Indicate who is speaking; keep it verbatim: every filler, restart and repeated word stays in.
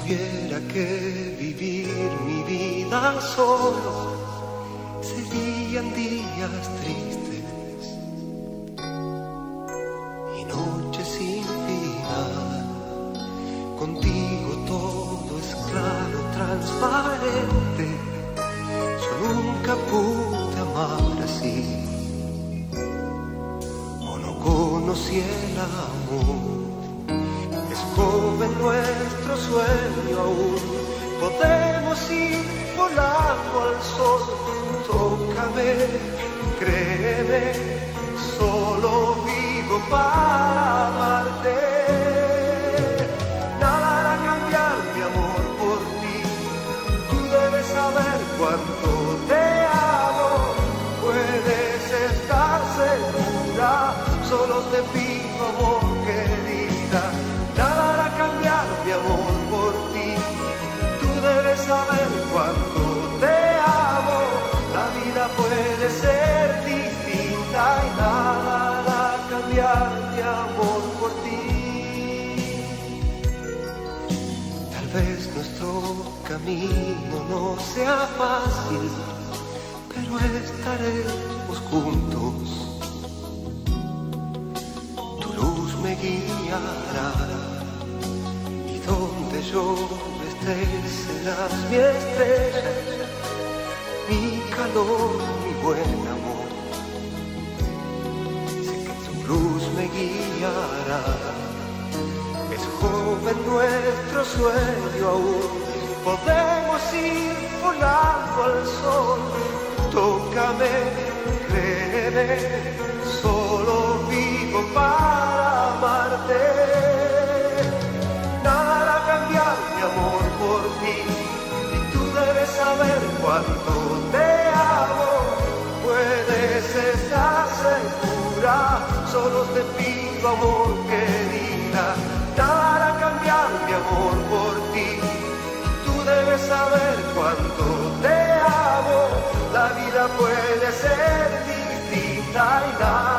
Speaker 1: tuviera que vivir mi vida solo, serían días tristes y noches sin final. Contigo todo es claro, transparente. Yo nunca pude amar así, o no conocí el amor. Es joven nuestro sueño aún, podemos ir volando al sol. Tócame, créeme, solo vivo para amarte. Nada hará cambiar mi amor por ti, tú debes saber cuánto te amo. Puedes estar segura, solo te pido amor, querida. Nada hará cambiar mi amor por ti, tú debes saber cuánto te amo. La vida puede ser distinta y nada hará cambiar mi amor por ti. Tal vez nuestro camino no sea fácil, pero estaremos juntos. Tu luz me guiará y donde yo esté serás mi estrella, mi calor, mi buen amor. Sé que tu luz me guiará. Es joven nuestro sueño aún, podemos ir volando al sol. Tócame, créeme, solo vivo para amarte. Nada hará cambiar mi amor por ti, debes saber cuánto te amo. Puedes estar segura, solo te pido amor, querida. Nada hará cambiar mi amor por ti, tú debes saber cuánto te amo. La vida puede ser distinta y nada